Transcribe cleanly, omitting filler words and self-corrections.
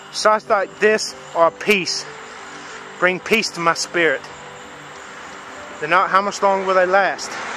Shots like this are peace. Bring peace to my spirit. They're not, how much longer will they last?